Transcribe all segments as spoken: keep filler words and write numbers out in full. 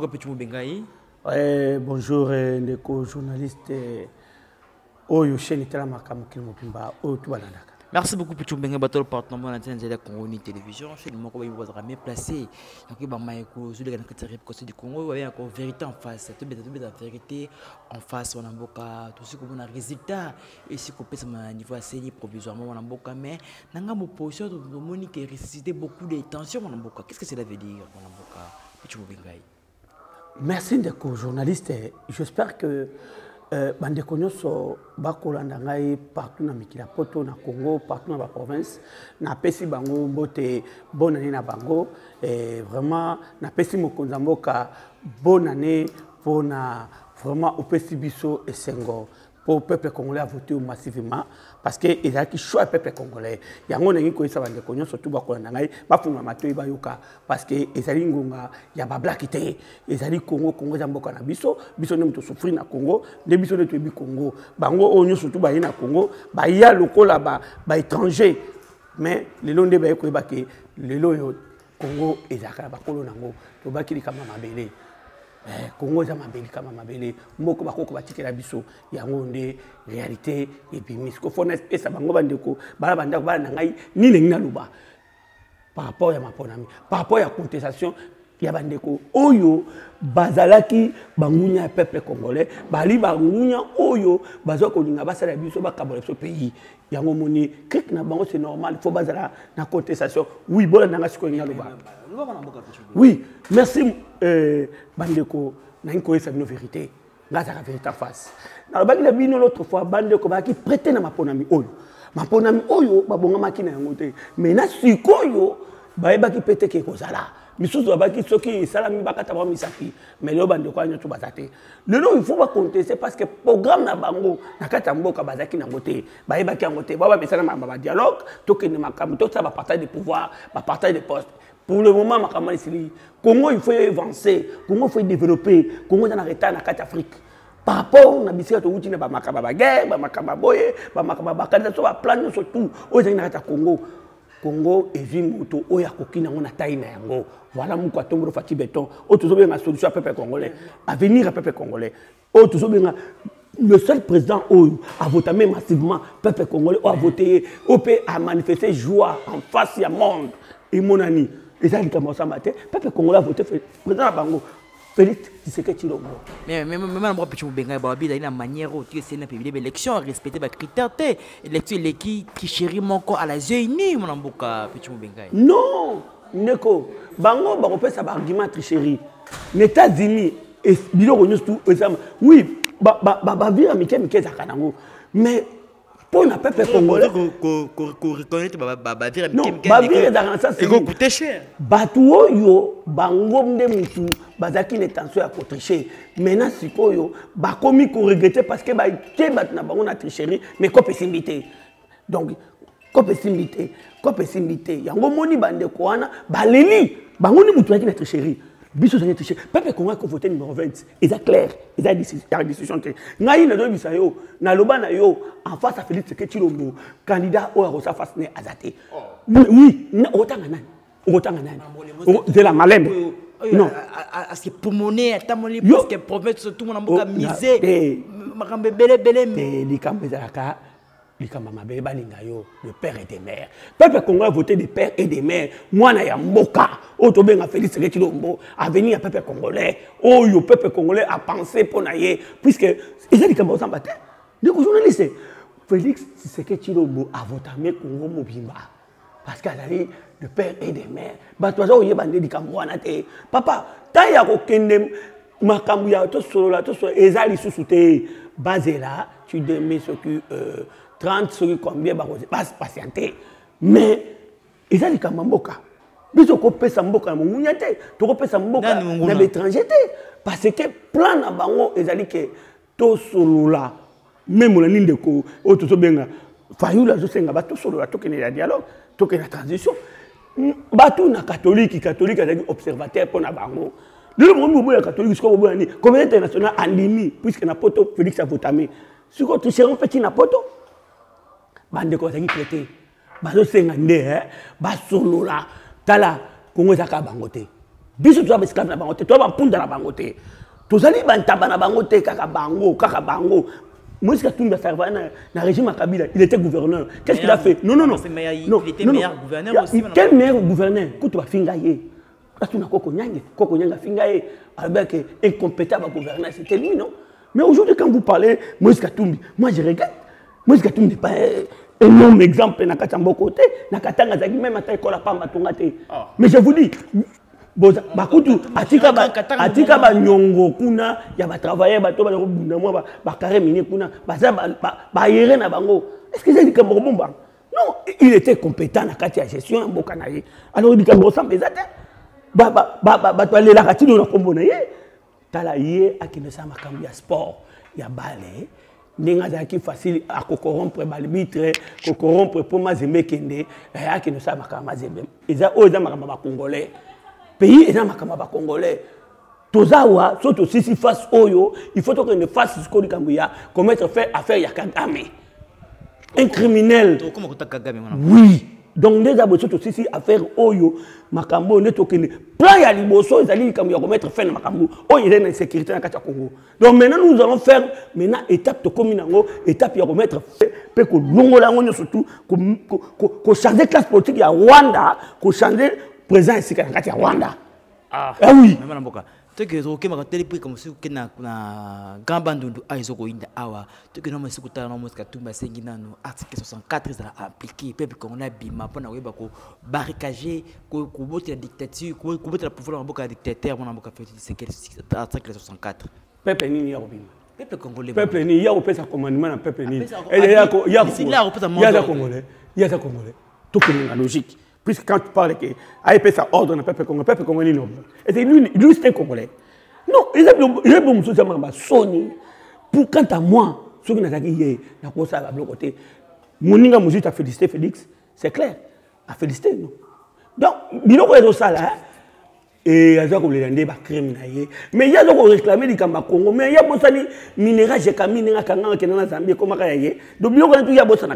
Mboka Petit Bengai. Eh, bonjour, ndeko journaliste. Oyo chaîne tela makamu kilomopimba. Oyo tubalanda. Merci beaucoup pour tout le monde. Le partenaire de la Congo télévision, chez nous, on va bien placé. Donc, bah, Maïko, sur les canaux côté du Congo, il y a encore vérité en face. Tout est la vérité en face. On a beaucoup, tout ce qu'on a résultat. Et si on peut se niveau assez provisoirement, on a beaucoup, mais dans la position de Monique qui ressuscité beaucoup de tensions, on a beaucoup. Qu'est-ce que cela veut dire, on a beaucoup, Petit Bengai? Merci ndeko journaliste. J'espère que Euh, bande konyoso bakolanda ngai partout na mikila poto na Congo, partout dans la province, na pesi bango mbote bonne année na bango et vraiment na pesi mokonza mboka bonne année pour na vraiment au pesi biso et sengo pour le peuple congolais a voté massivement parce que il a qui choix peuple congolais yango nengi ko isa bande konyo surtout bakolanda ngai bafunga matoi bayoka parce que ezali ngonga ya ba black té ezali Congo Congo za mboka na biso biso ne muto souffrir na Congo de biso ne tobi Congo bango onyo surtout ba na Congo ba ya lokola ba ba étranger mais le long de ba ko ba ke le lo yo Congo ezaka ba kolo nango to ba kili kama mabele eh Congo za mabele kama mabele mboko bakoko batikela biso yango nde réalité et puis misko fona esa bango bandeko bala bandako bala ngai ni nengi na luba par rapport à ma ponami par rapport à contestation ya bandeko oyo bazalaki bangunya peuple congolais bali bangunya oyo bazo ko linga basala biso bakabola so pays yango moni kek na bango c'est normal faut bazala na contestation oui bola nanga siko nya luba oui merci euh bandeko na nko esa bino vérité ngata la vérité en face na baki la bino l'autre fois bandeko baki prêter na maponami oyo maponami oyo babonga makina yango te mais na sikoyo baebaki pete ke kozala misusu abaki soki salami bakata ba misaki mais lo bandeko anyo to bazate lelo il faut ba contester parce que programme na bango na kata mboka bazaki na ngote baebaki ngote baba mesana ma dialogue to ke ne makamu to ça ba partage de pouvoir ba partage de poste. Pour le moment, Congo, il faut avancer, Congo, il faut développer, Congo est en retard dans quatre Afrique. Par rapport à Bissau, il y a des guerres, des Makababoye, des Makababakada, des plans surtout, aux Congo. Congo est une moto, où il y a coquine, on a taille. Voilà pourquoi Tongo Fati Béton, autour de la solution à peuple congolais, à venir à peuple congolais. Autour de le seul président a voté massivement, peuple congolais a voté, a manifesté joie en face du monde. Et mon ami. Et ça, il commence à matin. Peuple congolais a voté président Bango. Félix Tshisekedi Tshilombo. Mais même même moi Petit Bengai Babi il a une manière où tu sais na publier l'élection respecter les critères té élection l'équipe qui chérit mon corps à la unie mon amboka Petit Bengai. Non, Neko, Bango ba repère ça argument tricherie. Les États-Unis et bilo renew tout oui, ba ba ba vira mike mike za kanango. Mais pour le peuple congolais, reconnaître Bavir non, Bavir dans ça c'est coûté cher. Batuo yo bango mde mutu bazaki l'intention à tricher. Maintenant siko yo ba komi ko regretter parce que ba ke bat na bango na tricherie mais ko pessimité. Donc ko pessimité, ko pessimité. Yango moni bande ko wana baleli bango ni mutuaki na tricherie. Biso ça tricher. Peuple congolais ko voter numéro vingt. Il est clair, il a décision que ngai na do bisayo na loba na yo en face à Félix Tshilombo candidat au Rosa Fasne Azate. Oui, otanga nani? Otanga nani? De la malem. Non, à ce pulmonaire, tamoli parce que province tout le monde a misé. Makambe belé belé mais likambe zalaka likamba mabé balinga yo le père et des mères. Peuple congolais a voté des pères et des mères. Moi na ya mboka otobenga Félix Tshilombo a venir à peuple congolais. Oh yo peuple congolais a pensé pour naie puisque ils a likamba osamba te. Les journalistes, Félix Tshilombo a voté avec Congo Mobimba. Parce qu'il a dit le père et des mères. Batozo y bandé di Cameroun. Papa, tant y a aucun makambuya to solo la to solo ezali susute basé là, tu demets ce que trente sur combien ba passe patienter. Mais ezali kamamboka. Biso ko pesa mboka mo munyate, to ko pesa mboka na l'étranger parce que plan na bango ezali que to solo là. Même on a une déco, autre chose bien. Fayoula, je sais que tout solo la token la dialogue, token la transition. Batou na catholique, catholique avec observateur pour na bango. Le monde est catholique, ce qu'on veut dire. Communauté internationale en ligne, puisque na poto Félix a voté. Ce qu'on touche en fait na poto. Bande ko qui prêté. Bazo senga ndé, ba solo la, tala Congo zaka bangote. biso toza esclave na bango te toza bampunda na bango te tozali bantaba na bango te kaka bango kaka bango. Moïse Katumbi a servi dans le régime à Kabila, il était gouverneur. Qu'est-ce qu'il a fait? Non, non, non. Il était meilleur gouverneur aussi. Quel meilleur gouverneur? Quand tu vas fingayer, quand tu n'as pas Konyang, Konyang a fingayer, avec incompétent gouverneur, c'était lui, non? Mais aujourd'hui, quand vous parlez Moïse Katumbi, moi je regarde. Moïse Katumbi n'est pas un énorme exemple dans Katambo côté, dans Katanga, même à Taïkola Pamba Tongate. Mais je vous dis, boza bakutu atika ba atika ba nyongo kuna ya ba travailler ba to ba bunda mo ba ba carré mini kuna ba za ba ba yere na bango. Est-ce que c'est du Cameroun bomba? Non, il était compétent na kati ya gestion mboka na ye. Alors du Cameroun sans pesate ba ba ba ba to aller la kati na kombo na ye tala ye akine sa makambo ya sport ya balé ninga za ki facile à corrompre balbitre ko corrompre pour mazembe kende ya akine sa makambo mazembe eza o eza makambo ba congolais. Pays et dans ma congolais. Tozawa, surtout si si face oyo, il faut qu'on ne fasse ce qu'on dit commettre fait affaire ya Kagame. Un criminel. Oui. Donc déjà surtout si si affaire oyo, makambo ne tokene. Plan ya liboso, ils allaient comme commettre fait na makambo. Oh, il est dans sécurité na Congo. Donc maintenant nous allons faire maintenant étape de communango, étape ya remettre fait pe ko longola ngoni surtout ko changer classe politique ya Rwanda, ko changer présent ici quand il Rwanda. Ah oui. Même en tu que OK ma télé comme si que na na gambandundu aizoko inda awa tu que non mais sikuta na Moïse Katumbi sengina no article soixante-quatre ça appliqué peuple qu'on a bima pona weba ko barricager ko ko boter la dictature ko ko boter la pouvoir na boka dictateur na boka fait c'est article soixante-quatre peuple ni ya bima peuple congolais peuple ni ya opesa commandement na peuple ni et ya ko ya ko ya congolais ya congolais tout que la logique. Puisque quand tu parles que A E P ça ordre le peuple congolais, le peuple congolais non. Et c'est lui, lui c'est un Congolais. Non, il est bon monsieur Samba Sony. Pour quant à moi, ce qui n'a pas dit, n'a pas ça à l'autre côté. Moninga Mouzi t'a félicité Félix, c'est clair, a félicité non. Donc, il y a ça là. Et il y a des gens qui ont mais il y a des gens qui ont réclamé du Congo, mais il y a des gens qui ont minéral, j'ai camé, il y a des gens qui ont Zambie, comment il y a donc il y a des gens qui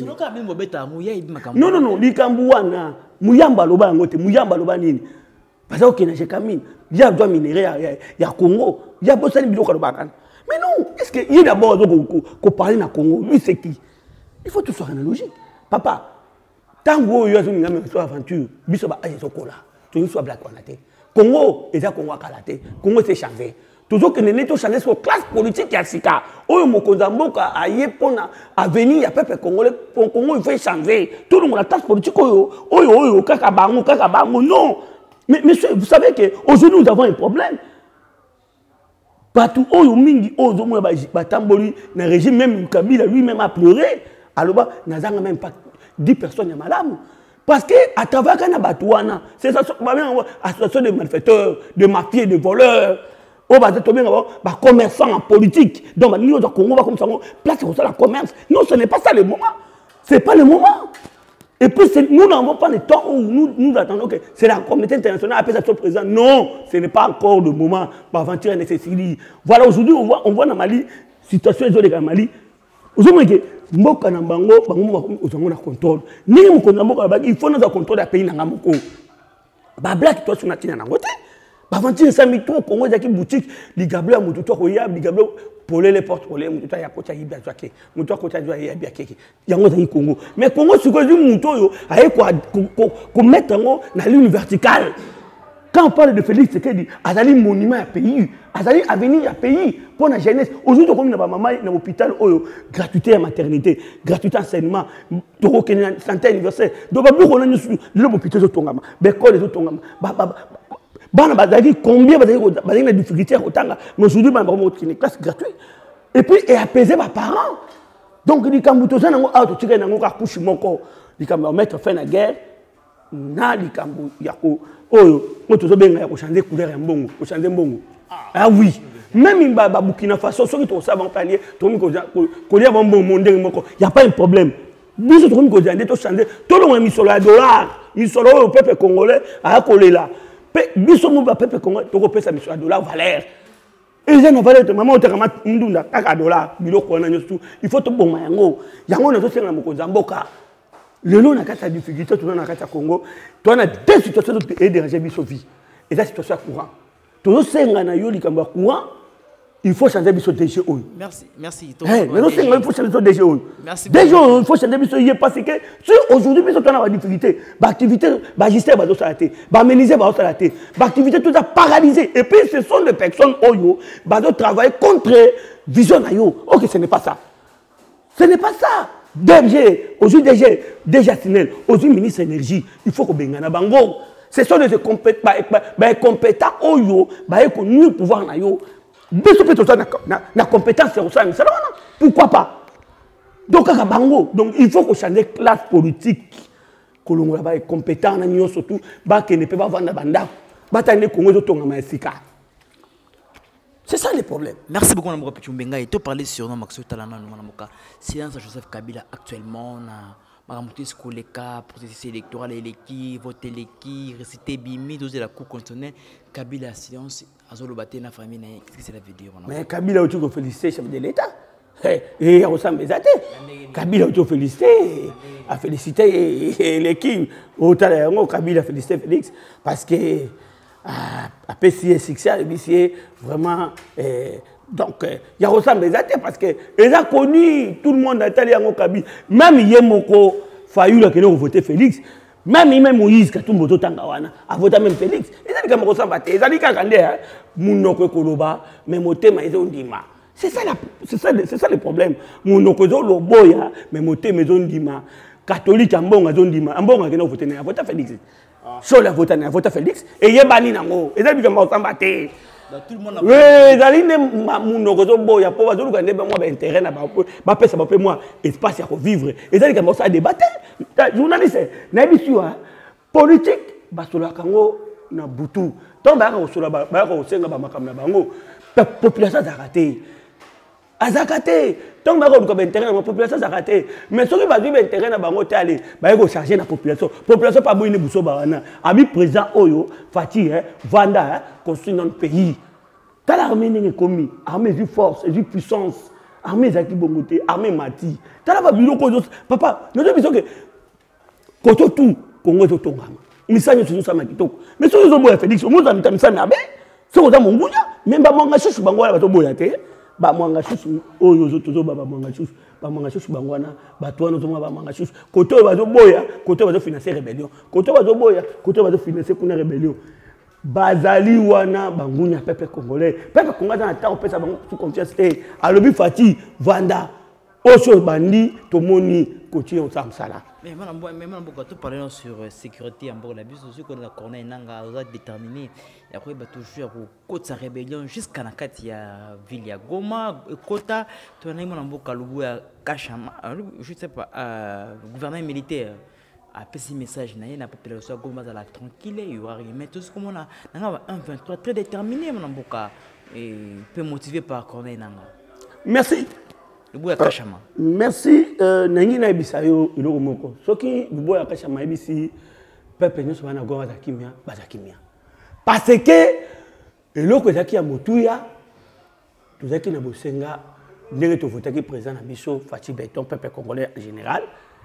ont non, non, non, les Cambouana, Mouyamba Loba, Mouyamba Loba Nini. Parce que j'ai camé, il y a des minéral, il y a Congo, il y a des gens qui ont mais non, est-ce qu'il y a d'abord qu'on parle dans Congo, lui c'est qui? Il faut tout soit analogique. Papa, tant que vous avez une aventure, vous avez un chocolat, vous avez un chocolat. Congo, et Congo a kalaté. Congo s'est changé. Toujours que nous avons changé sur la classe politique qui a sika. Oyo Mokonzamboka a yé pona à venir, il y a peuple congolais. Pour Congo, il faut changer. Tout le monde la classe politique. Oyo, oyo, oyo, kakabango, kakabango. Non. Mais monsieur, vous savez qu'aujourd'hui nous avons un problème. Partout, oyo mingi, oyo, oyo, batamboli, le régime même Kabila lui-même a pleuré. Alors, nous n'avons même pas dix personnes à madame. Parce qu'à travers les Batouana, c'est l'association de malfaiteurs, de mafieux, de voleurs, des commerçants en politique. Donc, nous avons Congo, comme ça, place pour ça la commerce. Non, ce n'est pas ça le moment. Ce n'est pas le moment. Et puis, nous n'avons pas le temps où nous, nous attendons que c'est la communauté internationale appelle ça sur le président. Non, ce n'est pas encore le moment pour aventurer nécessaire. Voilà, aujourd'hui, on voit, on voit dans Mali, situation de Mali. Vous avez dit, mboka na bango bango ozango na contrôle ni mo konza mboka ba il faut na contrôle ya pays na ngamoko ba black to suna tina na ngote ba vingt cinq mille to Congo za ki boutique ligablo mutu to ko ya ligablo poler les portes poler mutu to ya ko cha yibya zwake mutu ko cha jwa ya bya keke yango za ki Congo mais Congo siko du mutu yo aye ko ko mettre ngo na ligne verticale. Quand on parle de Félix Tshisekedi, azali monument à pays, azali avenir à pays pour la jeunesse. Aujourd'hui, comme na maman dans l'hôpital, gratuité à maternité, gratuité enseignement, santé universelle. Donc, on a l'hôpital de Tongama, l'école de Tongama. Bana bazali combien bazali de difficultés au Tanga, mais aujourd'hui, on a une classe gratuite. Et puis, et apaiser mes parents. Donc, il dit quand vous avez un auto, tu as un couche mon corps, il dit mettre fin à la guerre. Na likambo yako oyo moto zo benga yako changer couleur ya mbongo ko changer mbongo ah oui même ba Burkina Faso soki to sa ban palier to mi ko ko lia bon bon ndenge moko y a pas un problème biso to mi ko jande to changer to lo mi solo ya dollar mi solo au peuple congolais a kolela pe biso mo ba peuple congolais to ko pesa mi solo dollar valeur et j'ai na valeur de maman otakama ndunda kaka dollar biloko na nyosu il faut to boma yango yango na to senga moko zamboka. Le long, on a difficulté, tout le monde a Congo. On a deux situations qui ont dérangé notre vie. et la situation courant. Tout ce na yo likambo courant, il faut changer biso D G O. Merci, merci. Mais non, c'est il faut changer biso D G O. Merci. D G O, il faut changer biso parce que si aujourd'hui biso on a des difficultés, l'activité magistraire va s'arrêter, va méniser va s'arrêter, l'activité tout a paralysé et puis ce sont des personnes oyo va travailler contre vision na yo. OK, ce n'est pas ça. Ce n'est pas ça. D G, aujourd'hui D G, D G Sinel, aujourd'hui ministre de l'énergie, il faut que bengana bango. Ce sont des compétents, bah compétents oyo, bah économie pouvoir na yo. Biso peut na na compétence c'est ça, pourquoi pas? Donc à bango, donc il faut que changer classe politique. Que l'on va être compétent na nyo surtout, bah que ne peut pas vendre banda, bah tane Congo de tonga maesika. C'est ça le problème. Merci beaucoup, Namboka Pichumbenga. Et tu parlais sur nos Maxo Talana, Namoka. Silence à Joseph Kabila actuellement, na Maramouti Skoleka, processus électoral électif, vote électif, récité Bimi, doser la Cour constitutionnelle. Kabila silence, Azolobate na famille, qu'est-ce que cela veut dire? Mais Kabila a toujours félicité le chef de l'État. Et il ressemble à ça. Kabila a toujours félicité, a félicité l'équipe. Autant Kabila a félicité Félix parce que à P C S X A, c'est vraiment. Donc, il y a ressemble à ça parce que ils ont connu, tout le monde a été en Kabila. Même Yemoko, Fayou, qui a voté Félix. Même même Moïse, qui a tout voté Tangawana, a voté même Félix. Ils ont dit que ressemble à ça. Ils ont dit que Mounoko Koloba, mais Moté Maison Dima. C'est ça, c'est ça le problème. Mounoko Loboya, mais Moté Maison Dima. Catholique, Ambon, Maison Dima. Ambon, qui a voté Félix. Sur la vote, a voté Félix. Et il y a Bani Nango. Ils ont dit que ressemble à ça. Tout le monde a oui, Zaline Mounoko Boya, pour voir que moi intérêt na ba pesa ba moi espace à vivre. Et ça que ça débattre. Journaliste, na bisua politique basola kango na butu. Tant ba ko sola ba ko senga ba makam na bango. Population a raté. Azakate. Tant ba ko ko intérêt na population a raté. Mais ceux qui ba vivre intérêt na bango te aller, ba ko charger na population. Population pas boine buso ba wana. Ami président Oyo, Fati hein, Vanda construire notre pays. Quand l'armée n'est commis, armée du force, du puissance, armée Zaki Bongote, armée Mati. T'as la babylone papa, nous devons que quand tout Congo est au Tongama. Mais ça nous sommes à Kitoko. Mais si nous sommes Félix, nous sommes à Missan Abe, si nous sommes à même pas mon gâchis, Bangola va tomber à terre. Bah mon gâchis, oh yo zo baba mon gâchis, bah mon gâchis Bangoana, bah toi nous sommes à mon gâchis. Côté va zo boya, côté va zo financer rébellion. Côté va zo boya, côté va zo financer une rébellion. Bazali wana bangunya peuple congolais peuple congolais dans temps pesa bango sous confiance et alobi Fati Vanda oso bandi tomoni koti on samsala mais moi mais moi beaucoup tout parler sur sécurité en bord la bus aussi qu'on a corner nanga on a déterminé il y a quoi ba toujours pour côte sa rébellion jusqu'à na kati ya ville ya Goma Kota to na mo na mboka lubu ya Kashama je sais pas gouvernement militaire a passé message na la population Goma à la tranquille il y aura rien mais tout ce comme on a un vingt-trois très déterminé mon mboka et peu motivé par Corneille nanga merci le boya Kashama merci nangi na bisayo iloko moko soki boya Kashama ibisi peuple nyonso bana Goma za kimia ba za kimia parce que eloko ezaki ya motuya tozaki na bosenga ndenge to votaki président na biso Fati Beton peuple congolais en général.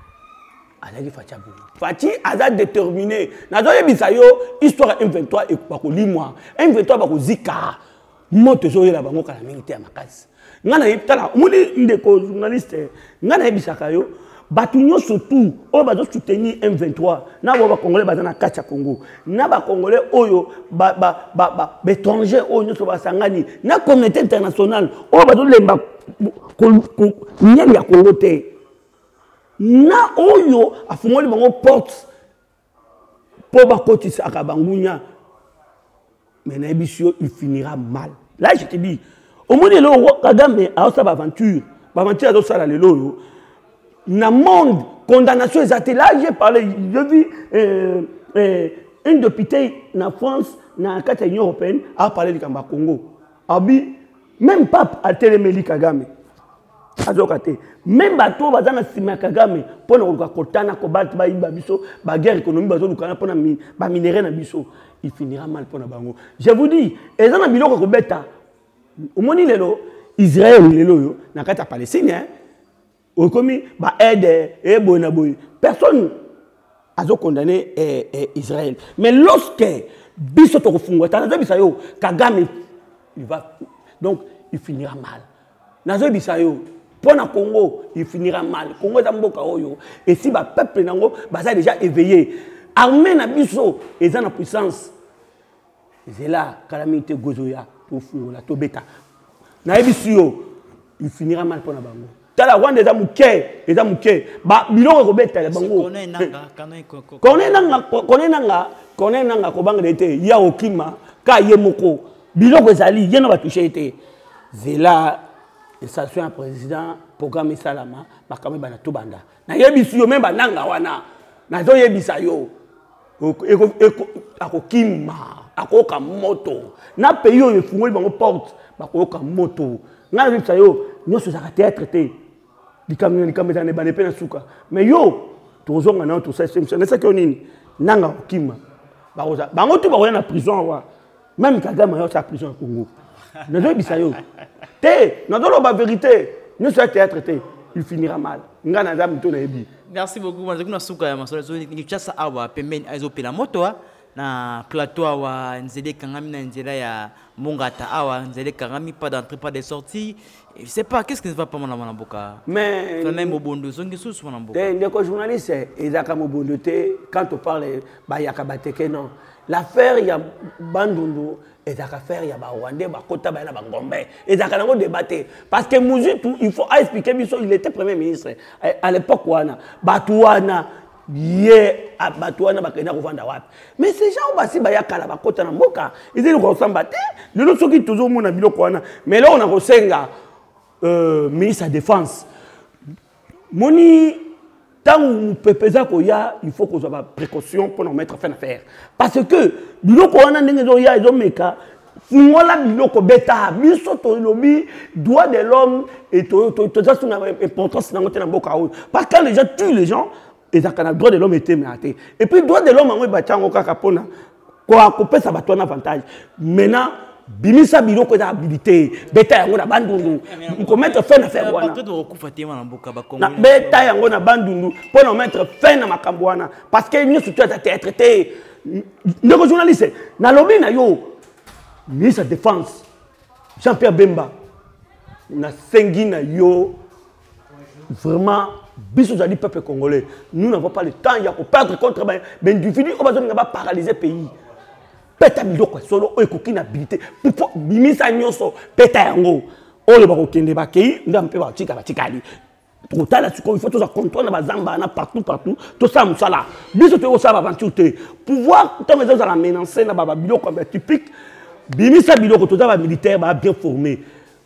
Azaki Fati Abou. Fati a déterminé. Nazoye bisayo histoire M vingt-trois et bako limwa. M vingt-trois bako zika. Moto zoye la bango kala militaire makasi. Ngana yitala muli ndeko journaliste. Ngana yebisaka yo batu nyonso tout o bazo soutenir M vingt-trois. Na ba congolais bazana kacha Congo. Na ba congolais oyo ba ba ba ba étranger oyo nyonso basangani. Na communauté internationale o bazo lemba ko nyeli ya Congo te. Na oyo afungoli bango porte pour bakotisa akabangunya mais na ebisio il finira mal. Là je te dis au moins le Kagame a sa aventure aventure de ça lelo yo na monde condamnation exacte. Là j'ai parlé je vis euh, euh, un député na France na carte Union européenne a parlé du Kamba Congo abi même pape a téléméli Kagame azokate même bato bazana sima Kagame pona ko kotana ko bat ba iba biso ba guerre économique bazo lukana pona ba minerai na biso il finira mal pona bango. Je vous dis ezana biloko ko beta omoni lelo Israël lelo yo na kata Palestine hein o komi ba aide e bona boy personne azo condamné eh, eh, Israël mais lorsque biso to kofungwa nazo bisa yo Kagame il va donc il finira mal nazo bisa yo pour na Congo il finira mal Congo za mboka oyo et si ba peuple nango baza déjà éveillé armée na biso eza na puissance c'est là calamité gozoya to fungola to beta na ebisi yo il finira mal pour na bango tala wande za muke eza muke ba biloko ko beta le bango connaît nanga connaît nanga connaît nanga connaît nanga ko banga été ya okima ka yemoko biloko ezali yena ba toucher été c'est là et ça soit un président programme salama bakame bana to banda na yebisi yo même bananga wana na zo yebisa yo eko eko akokima akoka moto na pays oyo fungoli bango porte bakoka moto ngana yebisa yo nyoso za théâtre te likamina likameza ne bane pe na suka mais yo tozonga na to ça c'est ça que nini nanga okima bakoza bango to bakoya na prison wa même Kagame yo sa prison au Congo na zo yebisa yo te na dolo ba vérité nous ça théâtre te il finira mal ngana za mto na yebi. Merci beaucoup manzo kuna suka ya masolo zo ni chasa awa pembeni aizo pela moto na plateau awa nzele kangami na nzela ya Mongata awa nzele kangami pas d'entrée pas de sortie je sais pas qu'est-ce qui ne va pas mon amboka mais même mobondo zongi sous mon amboka te ndeko journaliste ezaka mobondo te quand on parle ba yakabateke non l'affaire ya Bandundu ezaka affaire ya ba Rwandais ba kota ba na ba Ngombe ezaka nango débattre parce que Muzitu il faut expliquer biso il était premier ministre à l'époque wana batuana ye batuana bakena ko vanda wapi mais ces gens basi ba yakala ba kota na mboka ezeli ko samba te lelo soki toujours mona biloko wana mais là on a kosenga euh ministre de défense moni tant pepeza ko ya il faut qu'on soit précaution pour nous mettre fin à faire parce que biloko wana ndenge zo ya ezo meka fungola biloko beta biso to lobi droit de l'homme et to to to ça c'est une importance na ngote na mboka o parce que les gens tuent les gens et ça kana droit de l'homme était maté et puis droit de l'homme en ba chango kaka pona ko ko pesa bato na avantage maintenant bimisa biloko za habilité beta yango na bandundu ko mettre fin à faire wana na beta yango na bandundu pour nous mettre fin na makambo wana parce que nous surtout à traité le journaliste na lobi na yo ministre de défense Jean-Pierre Bemba na sengi na yo vraiment biso za di peuple congolais nous n'avons pas le temps il y a pour perdre contre ben individu on va pas paralyser pays peta biloko solo o ekoki na habilité pour bimisa nyoso peta yango o le bako kende ba kei ndampe ba tika ba tikali pour tala tu il faut tout ça contrôle na bazamba na partout partout tout ça musala biso to ça aventure te pouvoir tant les gens à la menacer na ba biloko typique bimisa biloko to ça militaire ba bien formé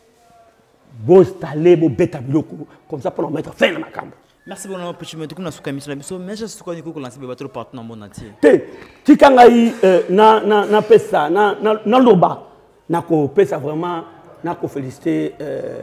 bon installé bon beta biloko comme ça pour mettre fin na makambo. Merci beaucoup pour ce moment. Nous sommes sur mission, mais je suis connu que lancer bateau partout dans le monde entier. Te, tikangai na na na pesa na na na loba na ko pesa vraiment na ko féliciter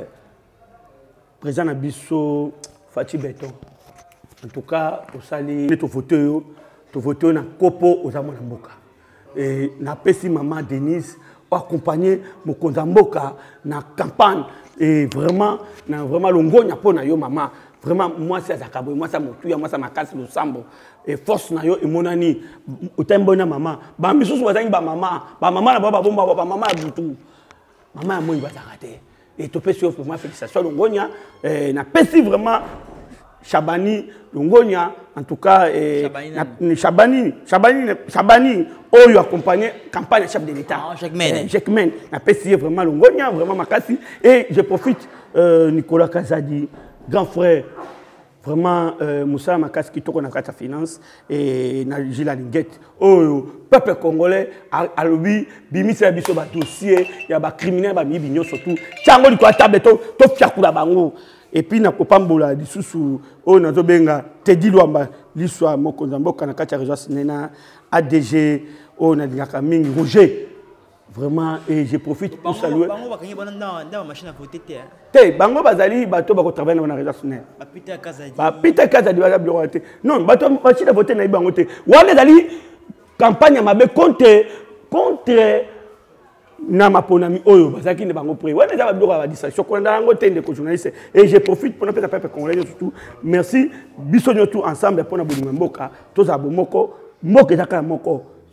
président Nabiso Fati Beton. En tout cas, au sali to voter to voter na kopo aux amona mboka. Et na pesi maman Denise accompagner mon Mboka na campagne et vraiment na vraiment longonya pona yo maman. Vraiment, moi, c'est Zakabo, moi, c'est Motuya, moi, c'est Makasi, le Sambo. Et force, na yo, et mon ami, au tembo na maman. Bah, mais sous voisin, bah, maman, bah, maman, bah, bah, bah, bah, maman, boutou. Maman, moi, il va s'arrêter. Et tu peux suivre pour moi, félicitations, Longonia. Et na pesi vraiment, Chabani, Longonia, en tout cas, et Chabani, Chabani, Chabani, oh, il a accompagné campagne chef de l'État. Chaque mène. Chaque mène. Na pesi vraiment Longonia, vraiment Makasi. Et je profite, euh, Nicolas Kazadi. Grand frère, vraiment, euh, Moussa Makas qui tourne dans la finance et Gilles Linguette. Oh, peuple congolais, à l'objet, Bimi c'est un dossier, il y a des criminels, des bignon surtout. Tchango, il y a des table, tout fiakou la bango. Et puis, na kopambola, di sous oh, na zobenga, Teddy Luamba, l'histoire, Mokonzambo, Kanakacha Rejoas Nena, A D G, oh, na dingaka mingi, Roger. Vraiment, et je profite pour saluer. Bango bakangi bana na machine à voter te. Te, bango bazali bato bako travailler na rédactionnel. Ba Peter Kazadi. Ba Peter Kazadi ba bureau te. Non, bato machine à voter na bango te. Wale dali campagne mabe contre contre na maponami oyo bazaki ne bango pré. Wale za bureau ba distraction ko na ngo te ndeko journaliste et je profite pour na pesa peuple congolais surtout. Merci biso nyotu ensemble pour na bolinga mboka, toza bomoko, mboka ezaka moko.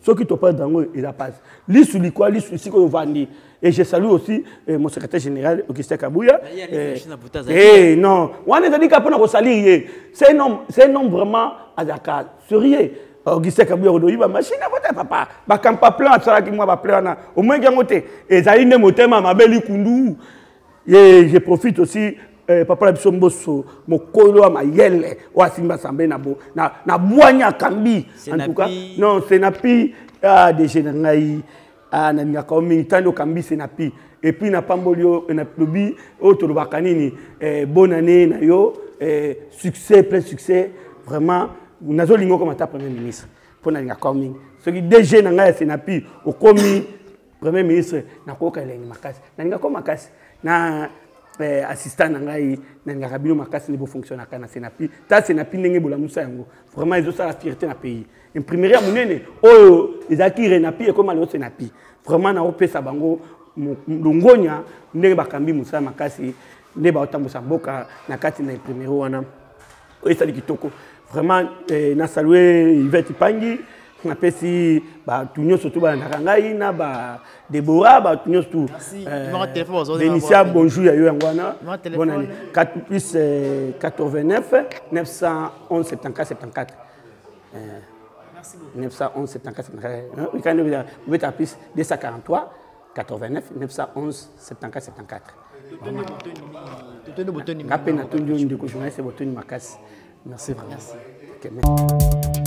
ceux qui te parlent d'ango il a pas lisu likwa lisu ici ko vandi. Et je salue aussi euh, mon secrétaire général Augustin Kabouya. Eh non, on a dit qu'on a salué. C'est un homme, c'est un homme vraiment à Dakar, sérieux. Augustin Kabouya on doit machine à voter papa. Ba quand pas plein ça qui moi ba plein au moins qu'il moté. Et ça il ne moté ma belle kundu. Et je profite aussi Euh, papa la biso mboso mokolo wa mayele wa simba sambe na bo na na bwanya kambi en tout cas non c'est napi ah de général ah na nya ko mintando kambi c'est napi et puis na pambolio na lobi auto bakanini eh bonne année na yo eh succès plein succès vraiment nazo lingo comme ta premier ministre pour na nya coming ce qui D G na nga c'est napi au komi premier ministre na ko ka lengi makasi na nga ko makasi na Eh, assistant nangai nanga kabilo makasi ne bo fonctionner kana senapi ta senapi ndenge bola musa yango vraiment ils ont ça la fierté na pays imprimerie à munene oh les acquis renapi et comme alors senapi vraiment na opesa bango ndongonya ndenge bakambi musa makasi ndé ba otambusa mboka na kati na imprimerie wana o esali kitoko vraiment eh, na saluer Yvette Pangi na pesi ba tunyo surtout ba nakangai na ba Deborah ba tunyo surtout Vénitia bonjour ya yo yangwana bonne année quatre plus quatre-vingt-neuf neuf cent onze soixante-quatorze soixante-quatorze merci beaucoup neuf cent onze soixante-quatorze soixante-quatorze oui quand vous êtes à plus deux cent quarante-trois quatre-vingt-neuf neuf cent onze soixante-quatorze soixante-quatorze ngape na tunyo ndiko journaliste botoni makasi merci vraiment merci.